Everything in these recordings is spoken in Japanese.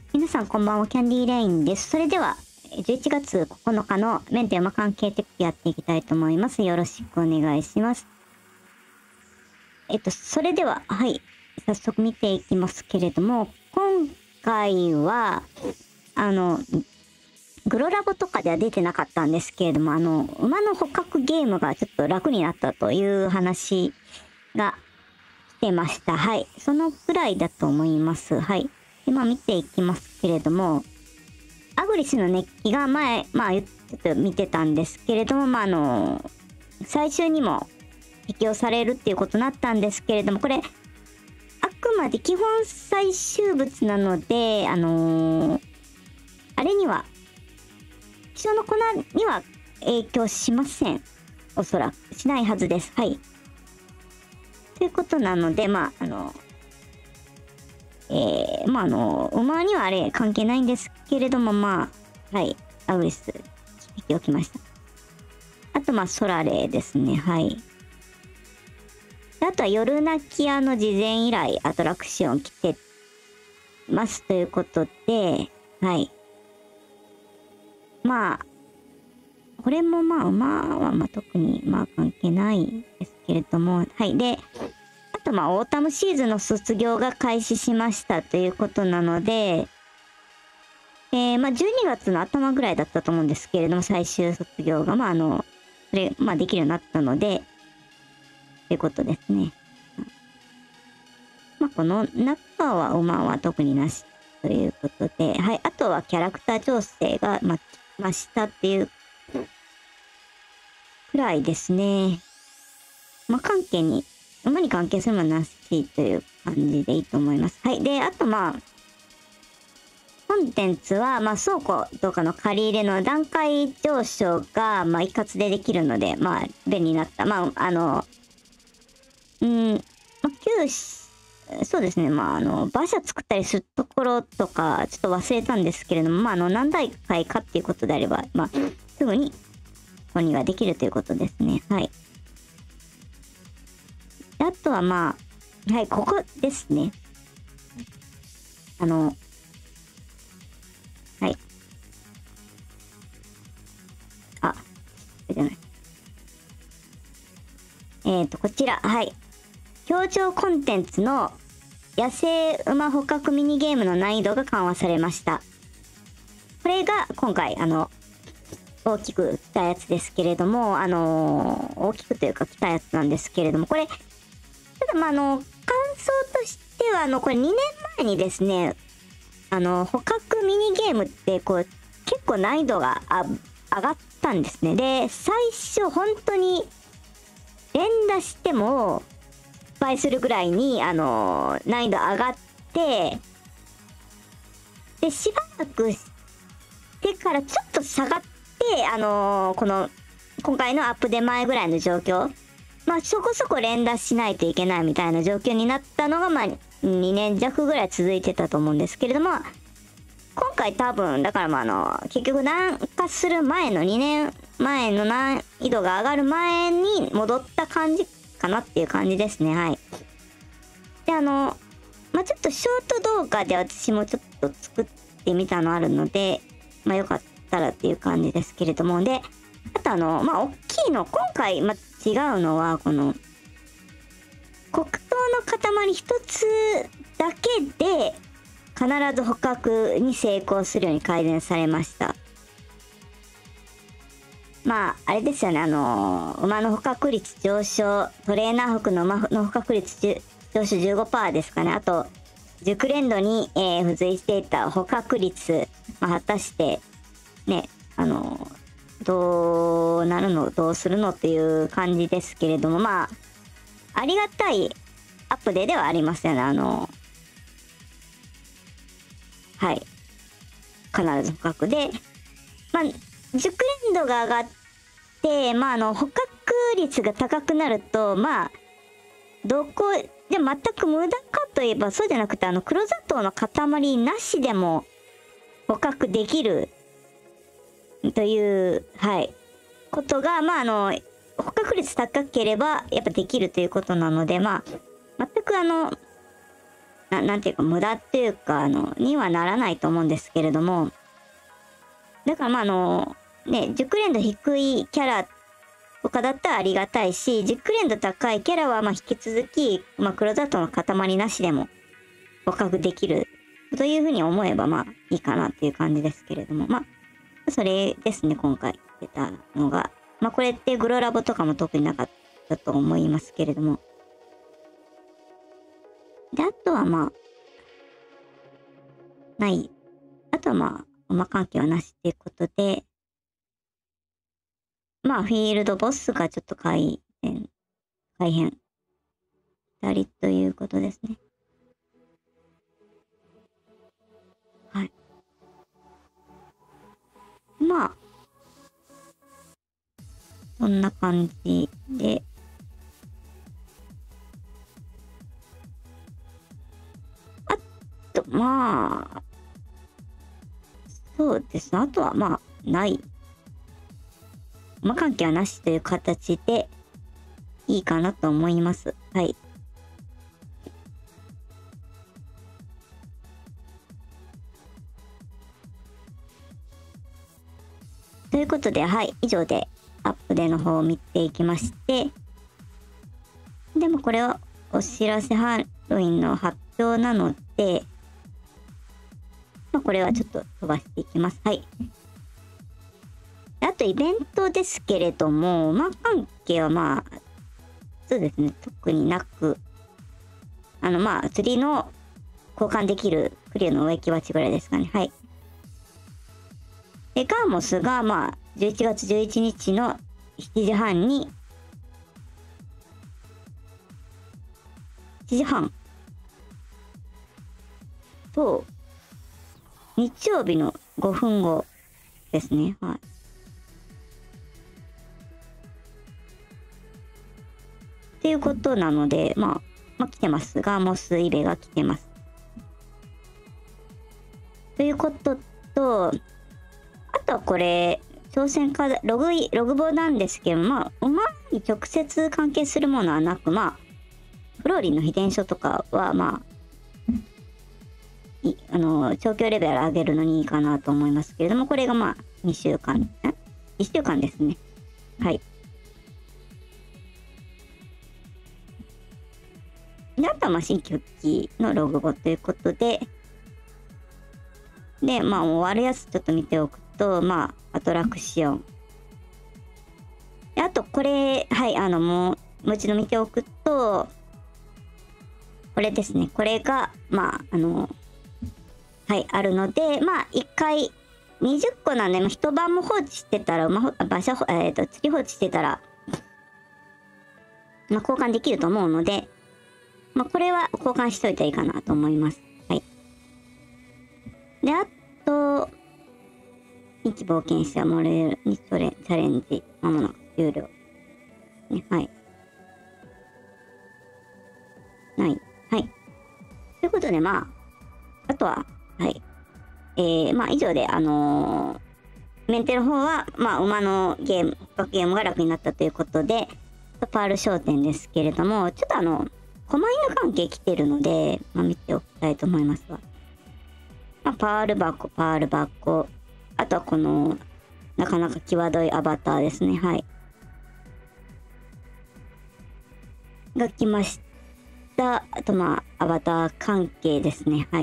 皆さんこんばんは、キャンディーレインです。それでは、11月9日のメンテ山関係テックやっていきたいと思います。よろしくお願いします。それでは、はい、早速見ていきますけれども、今回は、グロラボとかでは出てなかったんですけれども、馬の捕獲ゲームがちょっと楽になったという話が来てました。はい。そのくらいだと思います。はい。今見ていきますけれども、アグリスの熱気が前、ちょっと見てたんですけれども、最終にも適用されるっていうことになったんですけれども、これ、あくまで基本最終物なので、あれには、気象の粉には影響しません。おそらく。しないはずです。はい。ということなので、馬にはあれ関係ないんですけれども、はい、アグリス、引き置きました。あと、ソラレですね、はい。あとは、夜泣き屋の事前依頼アトラクション来てますということで、はい。これも馬は特に関係ないですけれども、はい。で、あとオータムシーズンの卒業が開始しましたということなので、12月の頭ぐらいだったと思うんですけれども、最終卒業が、それ、できるようになったので、ということですね。この中は馬は特になしということで、はい。あとはキャラクター調整が、来ましたっていうくらいですね。関係に、馬に関係するのはなしという感じでいいと思います。はい。で、あとコンテンツは、倉庫とかの借り入れの段階上昇が、一括でできるので、便利になった。そうですね。馬車作ったりするところとか、ちょっと忘れたんですけれども、何台かっていうことであれば、すぐに、ここにはできるということですね。はい。あとははい、ここですね。はい。あ、じゃない。こちら、はい。表情コンテンツの野生馬捕獲ミニゲームの難易度が緩和されました。これが今回、大きく来たやつですけれども、大きくというか来たやつなんですけれども、これ、ただ感想としては、これ2年前にですね、捕獲ミニゲームって、結構難易度が上がったんですね。で、最初本当に、連打しても、失敗するぐらいに、難易度上がって、で、しばらくしてからちょっと下がって、今回のアップデ前ぐらいの状況、そこそこ連打しないといけないみたいな状況になったのが、2年弱ぐらい続いてたと思うんですけれども、今回多分、だから結局軟化する前の2年前の難易度が上がる前に戻った感じかなっていう感じですね。はい。で、ちょっとショート動画で私もちょっと作ってみたのあるので、よかったらっていう感じですけれども。で、あと大きいの、今回、違うのは、この、黒糖の塊一つだけで、必ず捕獲に成功するように改善されました。あれですよね、馬の捕獲率上昇、トレーナー服の馬の捕獲率上昇 15% ですかね。あと、熟練度に、付随していた捕獲率、果たして、ね、どうなるの、どうするのっていう感じですけれども、ありがたいアップデーではありますよね。はい。必ず捕獲で、熟練度が上がって、捕獲率が高くなると、どこで全く無駄かといえばそうじゃなくて、黒砂糖の塊なしでも捕獲できるという、はい、ことが、捕獲率高ければやっぱできるということなので、全くなんていうか、無駄っていうか、にはならないと思うんですけれども、だからまあね、熟練度低いキャラとかだったらありがたいし、熟練度高いキャラはまあ引き続き、まあ黒砂糖の塊なしでも捕獲できるというふうに思えばまあいいかなっていう感じですけれども、まあ、それですね、今回出たのが。まあこれってグロラボとかも特になかったと思いますけれども。で、あとはまあ、ない。あとはまあ、馬関係はなしっていうことで、まあ、フィールドボスがちょっと改変したりということですね。はい。まあ、そんな感じで、あと、まあ、そうですね。あとはまあ、ない。馬関係はなしという形でいいかなと思います。はい。ということで、はい。以上でアップデの方を見ていきまして、でもこれはお知らせハロウィンの発表なので、まあこれはちょっと飛ばしていきます。はい。あとイベントですけれども、馬関係はまあ、そうですね、特になく、まあ、釣りの交換できるクリアの植木鉢ぐらいですかね。はい。で、ガーモスがまあ、11月11日の7時半に、7時半と、日曜日の5分後ですね。はい。っていうことなので、まあ来てます。ガーモスイベが来てます。ということと、あとはこれ、挑戦課題、ログボなんですけど、まあ、馬に直接関係するものはなく、まあ、フローリンの秘伝書とかは、まあ、調教レベル上げるのにいいかなと思いますけれども、これがまあ、2週間、1週間ですね。はい。で、あとはまあ新規復帰のログボということで、で、まあ終わるやつちょっと見ておくと、まあアトラクション。で、あとこれ、はい、もう一度見ておくと、これですね。これが、まあ、はい、あるので、まあ一回、20個なんで、一晩も放置してたら、釣り放置してたら、まあ交換できると思うので、まあ、これは交換しといたらいいかなと思います。はい。で、あと、日冒険者モレルにチャレンジ、まもなく終了。ね、はい。ない。はい。ということで、まあ、あとは、はい。まあ、以上で、メンテの方は、まあ、馬のゲームが楽になったということで、パール商店ですけれども、ちょっと狛犬関係来てるので、まあ、見ておきたいと思いますわ。まあ、パール箱。あとはこの、なかなか際どいアバターですね。はい。が来ました。あとまあ、アバター関係ですね。はい。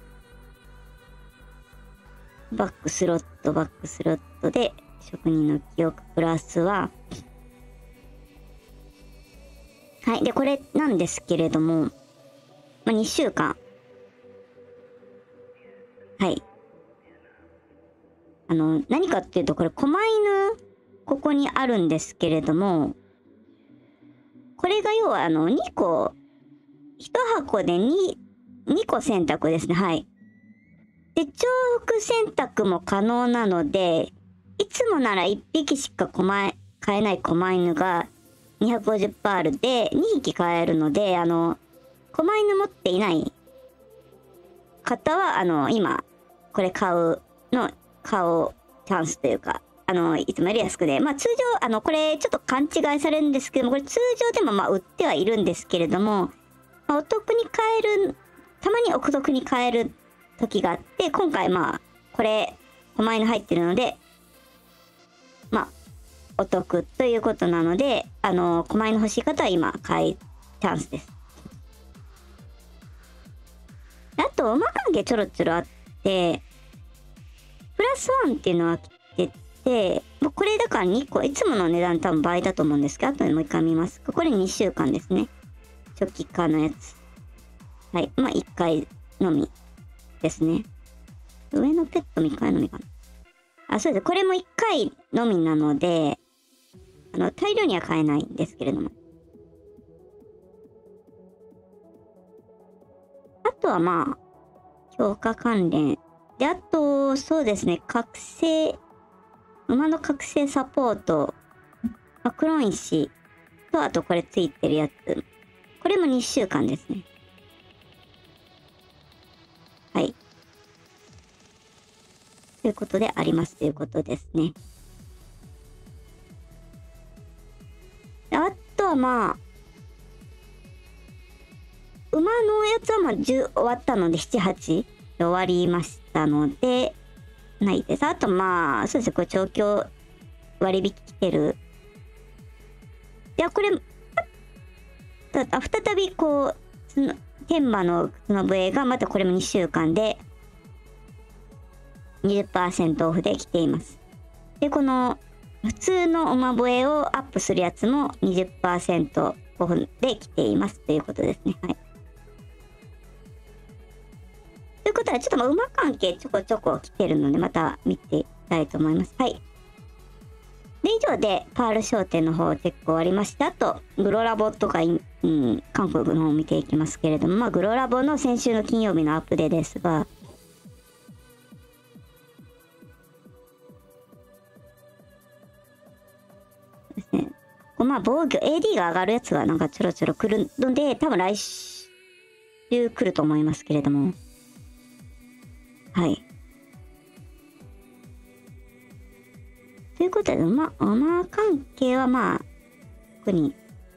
バックスロットで、職人の記憶プラスは、はい。で、これなんですけれども、まあ、2週間。はい。何かっていうと、これ、狛犬、ここにあるんですけれども、これが要は、2個、1箱で2個選択ですね。はい。で、重複選択も可能なので、いつもなら1匹しか買えない狛犬が、250パールで2匹買えるので、狛犬持っていない方は、今、これ買うチャンスというか、いつもより安くで、まあ通常、これちょっと勘違いされるんですけども、これ通常でもまあ売ってはいるんですけれども、まあ、お得に買えるたまにお得に買える時があって、今回まあ、これ、5枚に入ってるので、まあ、お得ということなので、5枚の欲しい方は今、買いチャンスです。あと、馬関係ちょろちょろあって、プラス1っていうのは来てて、もうこれだから2個、いつもの値段多分倍だと思うんですけど、あとでもう一回見ます。これ2週間ですね。初期化のやつ。はい。まあ、1回のみですね。上のペット2回のみかな。あ、そうです。これも1回のみなので、大量には買えないんですけれども。あとはまあ、強化関連。で、あと、そうですね、馬の覚醒サポート、クロン石と、あとこれついてるやつ。これも2週間ですね。はい。ということでありますということですね。あとはまあ、馬のやつはまあ10終わったので、7、8で終わりましたので、ないです。あとまあ、そうですね、これ調教割引来てる。いや、これ、再びこう、天馬の角笛がまたこれも2週間で 20% オフで来ています。で、この普通の馬笛をアップするやつも 20% オフで来ていますということですね。はい。ということは、ちょっとまあ馬関係ちょこちょこ来てるので、また見ていきたいと思います。はい。で、以上で、パール商店の方チェック終わりました。あと、グロラボとか、韓国の方を見ていきますけれども、まあ、グロラボの先週の金曜日のアップデですが、ですね。まあ、防御、AD が上がるやつがなんかちょろちょろ来るので、多分来週来ると思いますけれども、はい。ということで、馬関係はまあ、特に、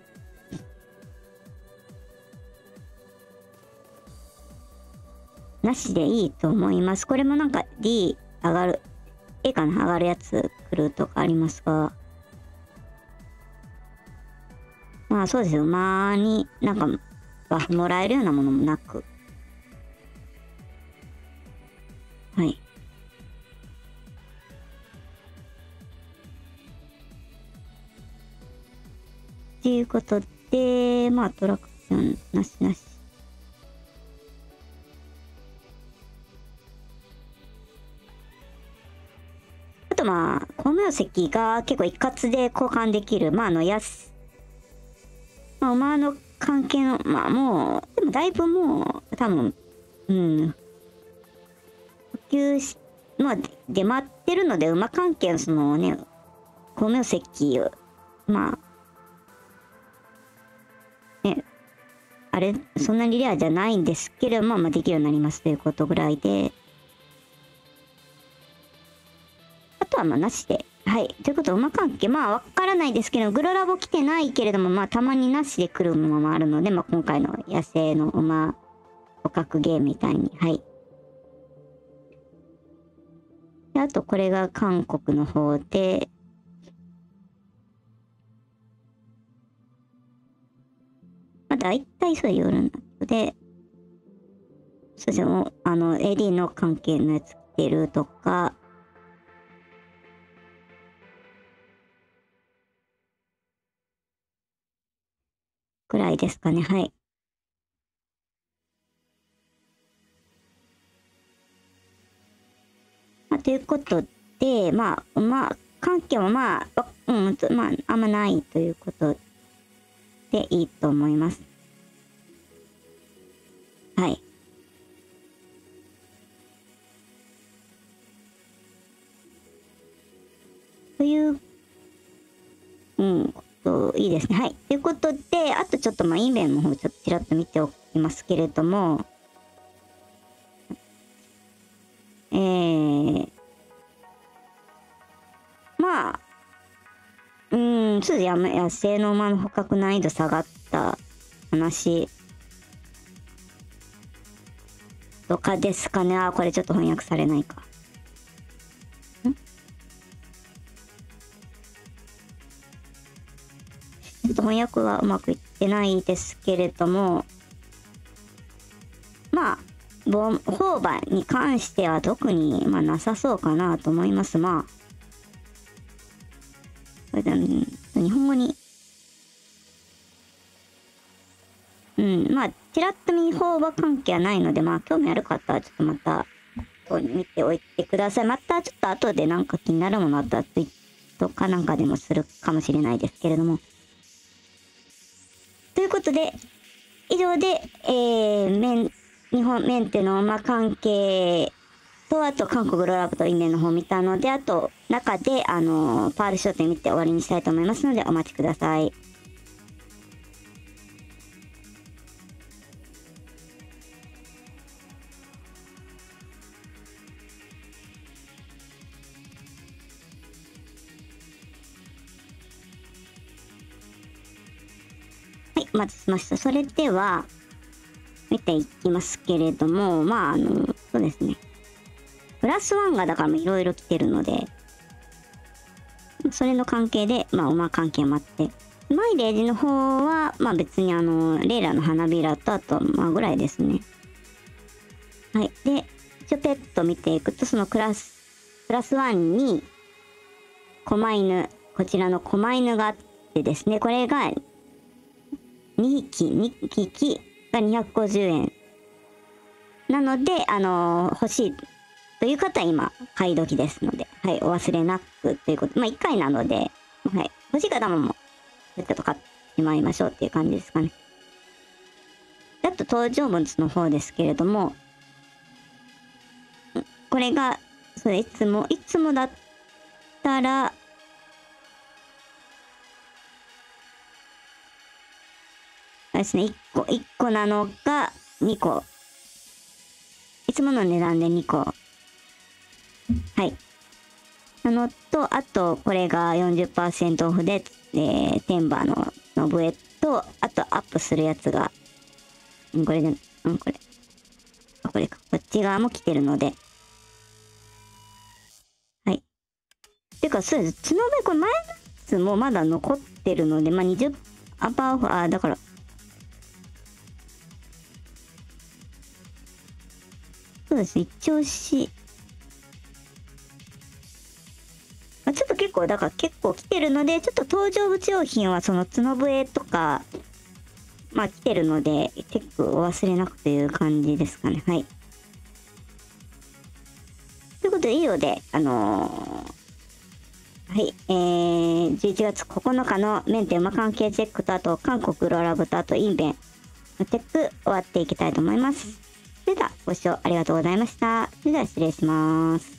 なしでいいと思います。これもなんか D 上がる、A かな上がるやつ来るとかありますが、まあそうですよ。馬になんかバフもらえるようなものもなく。はい。ということで、まあアトラクションなしなし。あとまあ、光明石が結構一括で交換できる。まあまあ馬の関係の、まあもう、でもだいぶもう、多分、普及し、まあ出回ってるので、馬関係のそのね、光明石を、まあ、ね、あれ、そんなにレアじゃないんですけれども、まあできるようになりますということぐらいで、あとはまあなしで。はい。ということで、馬関係、まあわからないですけど、グロラボ来てないけれども、まあたまになしで来るものもあるので、まあ今回の野生の馬捕獲ゲームみたいに、はい。で、あとこれが韓国の方で、まあ大体そういう夜なので、そうですね、AD の関係のやつ来てるとか、ぐらいですかね。はい。まあ、ということで、まあ、関係はまあ、まあ、あんまないということでいいと思います。はい。という、いいですね。はい。ということで、あとちょっとまあ、インベンの方ちょっとちらっと見ておきますけれども、まあ、そうですね、野生の馬の捕獲難易度下がった話とかですかね。あ、これちょっと翻訳されないか。ちょっと翻訳はうまくいってないですけれども、まあ、方々に関しては特に、まあ、なさそうかなと思います。まあ、これで日本語に、まあ、ちらっと見方々関係はないので、まあ、興味ある方はちょっとまた、見ておいてください。またちょっと後でなんか気になるものあったらツイートかなんかでもするかもしれないですけれども。ということで、以上で、日本メンテの関係と、あと韓国ローラブとインベンの方を見たので、あと中で、パール商店見て終わりにしたいと思いますので、お待ちください。はい、お待たせしました。それでは、見ていきますけれども、まあ、そうですね。プラスワンがだからいろいろ来てるので、それの関係で、まあ、馬関係もあって、マイレージの方は、まあ別にレイラの花びらと、あと、まあぐらいですね。はい。で、一応ペット見ていくと、そのプラスワンに、狛犬、こちらの狛犬があってですね、これが、2匹が250円。なので、欲しいという方は今、買い時ですので、はい、お忘れなくということ。まあ、1回なので、はい、欲しい方も、ちょっと買ってしまいましょうっていう感じですかね。あと、登場物の方ですけれども、これが、それいつもだったら、あれですね、1個なのか、2個。いつもの値段で2個。はい。あと、これが 40% オフで、テンバーの笛と、あとアップするやつが、これで、これか。こっち側も来てるので。はい。てか、そうです。角笛、これ前のやつもまだ残ってるので、まあ、20アッパーオフ、だから、そうですね、一押し。ちょっと結構来てるので、ちょっと登場物用品はその角笛とか、まあ来てるので、チェックお忘れなくという感じですかね。はい。ということで、以上で、はい、11月9日のメンテ馬関係チェックと、あと、韓国ローラブと、あと、インベンのチェック終わっていきたいと思います。それでは、ご視聴ありがとうございました。それでは失礼します。